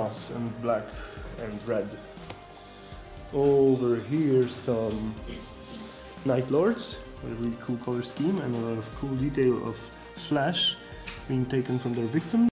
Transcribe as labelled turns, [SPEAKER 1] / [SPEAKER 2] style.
[SPEAKER 1] moss and black and red. Over here some Night Lords with a really cool color scheme and a lot of cool detail of flash being taken from their victims.